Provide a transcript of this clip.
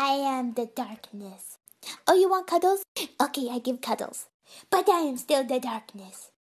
I am the darkness. Oh, you want cuddles? Okay, I give cuddles. But I am still the darkness.